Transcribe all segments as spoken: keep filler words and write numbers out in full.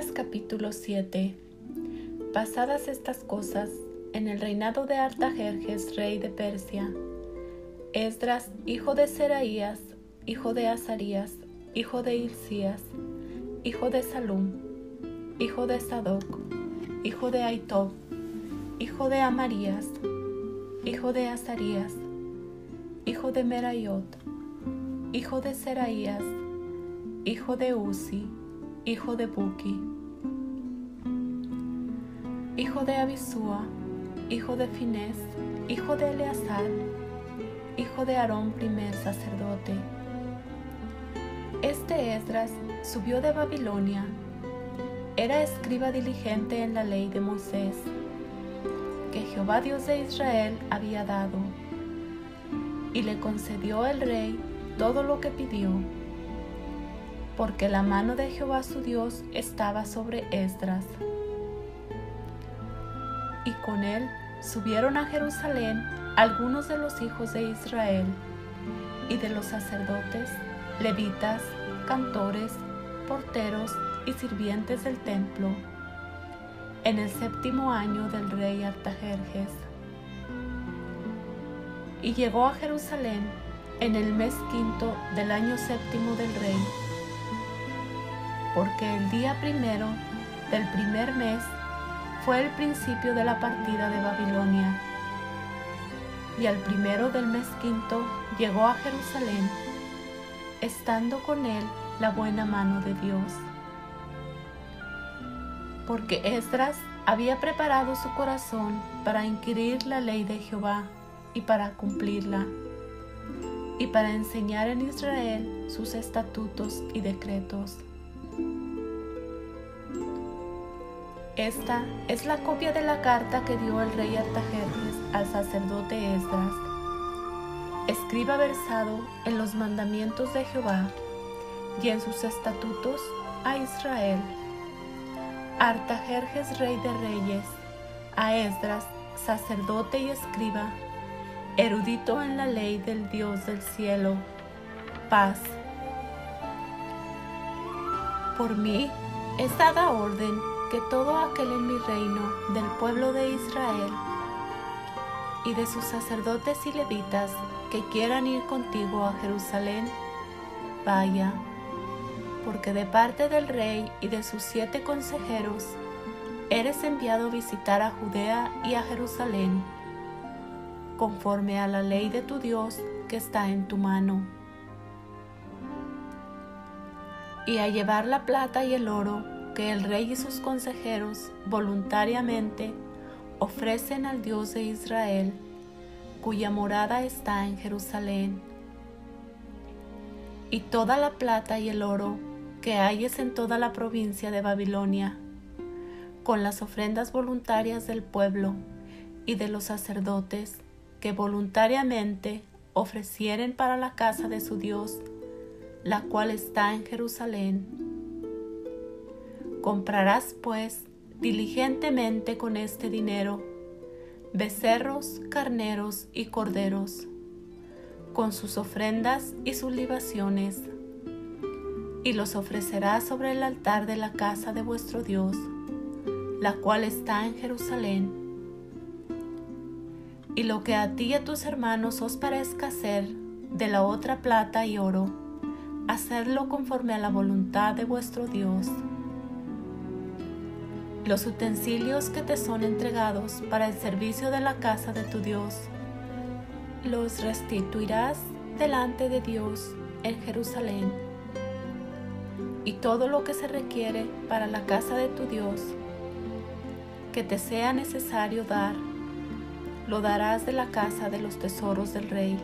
Esdras capítulo siete. Pasadas estas cosas, en el reinado de Artajerjes, rey de Persia, Esdras, hijo de Seraías, hijo de Azarías, hijo de Hilcías, hijo de Salum, hijo de Sadoc, hijo de Ahitob, hijo de Amarías, hijo de Azarías, hijo de Meraiot, hijo de Seraías, hijo de Uzi, hijo de Buki, hijo de Abisúa, hijo de Finés, hijo de Eleazar, hijo de Aarón, primer sacerdote. Este Esdras subió de Babilonia, era escriba diligente en la ley de Moisés, que Jehová Dios de Israel había dado, y le concedió el rey todo lo que pidió, porque la mano de Jehová su Dios estaba sobre Esdras. Y con él subieron a Jerusalén algunos de los hijos de Israel, y de los sacerdotes, levitas, cantores, porteros y sirvientes del templo, en el séptimo año del rey Artajerjes. Y llegó a Jerusalén en el mes quinto del año séptimo del rey, porque el día primero del primer mes fue el principio de la partida de Babilonia, y al primero del mes quinto llegó a Jerusalén, estando con él la buena mano de Dios. Porque Esdras había preparado su corazón para inquirir la ley de Jehová y para cumplirla, y para enseñar en Israel sus estatutos y decretos. Esta es la copia de la carta que dio el rey Artajerjes al sacerdote Esdras, escriba versado en los mandamientos de Jehová y en sus estatutos a Israel. Artajerjes, rey de reyes, a Esdras, sacerdote y escriba, erudito en la ley del Dios del cielo, paz. Por mí es dada orden que todo aquel en mi reino del pueblo de Israel y de sus sacerdotes y levitas que quieran ir contigo a Jerusalén, vaya, porque de parte del rey y de sus siete consejeros eres enviado a visitar a Judea y a Jerusalén, conforme a la ley de tu Dios que está en tu mano, y a llevar la plata y el oro que el rey y sus consejeros voluntariamente ofrecen al Dios de Israel, cuya morada está en Jerusalén, y toda la plata y el oro que hayes en toda la provincia de Babilonia, con las ofrendas voluntarias del pueblo y de los sacerdotes que voluntariamente ofrecieren para la casa de su Dios, la cual está en Jerusalén. Comprarás, pues, diligentemente con este dinero becerros, carneros y corderos, con sus ofrendas y sus libaciones, y los ofrecerás sobre el altar de la casa de vuestro Dios, la cual está en Jerusalén. Y lo que a ti y a tus hermanos os parezca hacer de la otra plata y oro, hacedlo conforme a la voluntad de vuestro Dios. Los utensilios que te son entregados para el servicio de la casa de tu Dios, los restituirás delante de Dios en Jerusalén. Y todo lo que se requiere para la casa de tu Dios, que te sea necesario dar, lo darás de la casa de los tesoros del rey.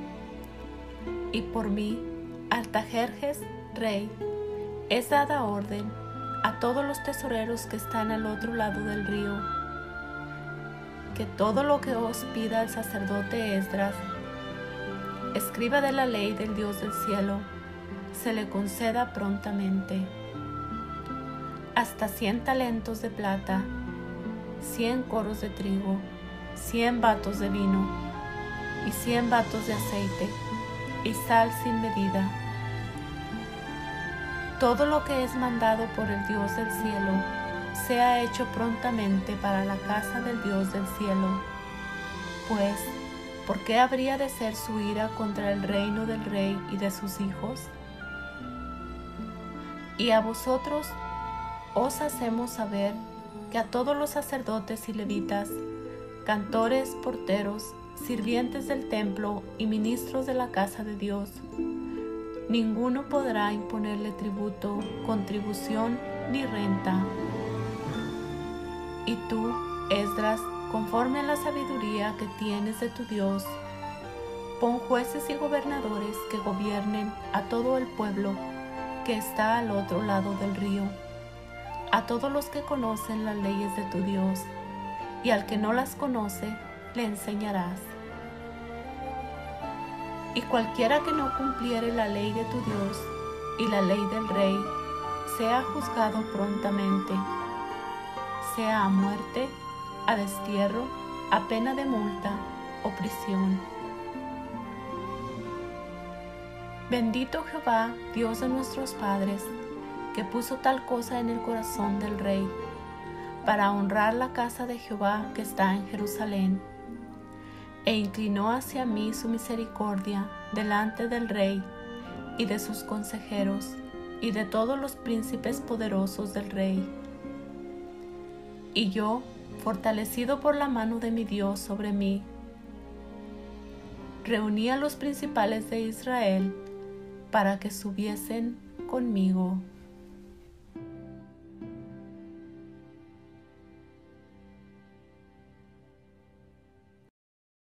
Y por mí, Artajerjes, rey, es dada orden a todos los tesoreros que están al otro lado del río, que todo lo que os pida el sacerdote Esdras, escriba de la ley del Dios del cielo, se le conceda prontamente. Hasta cien talentos de plata, cien coros de trigo, cien batos de vino y cien batos de aceite, y sal sin medida. todo lo que es mandado por el Dios del cielo sea hecho prontamente para la casa del Dios del cielo. Pues, ¿por qué habría de ser su ira contra el reino del rey y de sus hijos? Y a vosotros os hacemos saber que a todos los sacerdotes y levitas, cantores, porteros, sirvientes del templo y ministros de la casa de Dios, ninguno podrá imponerle tributo, contribución ni renta. Y tú, Esdras, conforme a la sabiduría que tienes de tu Dios, pon jueces y gobernadores que gobiernen a todo el pueblo que está al otro lado del río, a todos los que conocen las leyes de tu Dios, y al que no las conoce, le enseñarás. Y cualquiera que no cumpliere la ley de tu Dios y la ley del rey, sea juzgado prontamente, sea a muerte, a destierro, a pena de multa o prisión. Bendito Jehová, Dios de nuestros padres, que puso tal cosa en el corazón del rey, para honrar la casa de Jehová que está en Jerusalén, e inclinó hacia mí su misericordia delante del rey y de sus consejeros y de todos los príncipes poderosos del rey. Y yo, fortalecido por la mano de mi Dios sobre mí, reuní a los principales de Israel para que subiesen conmigo.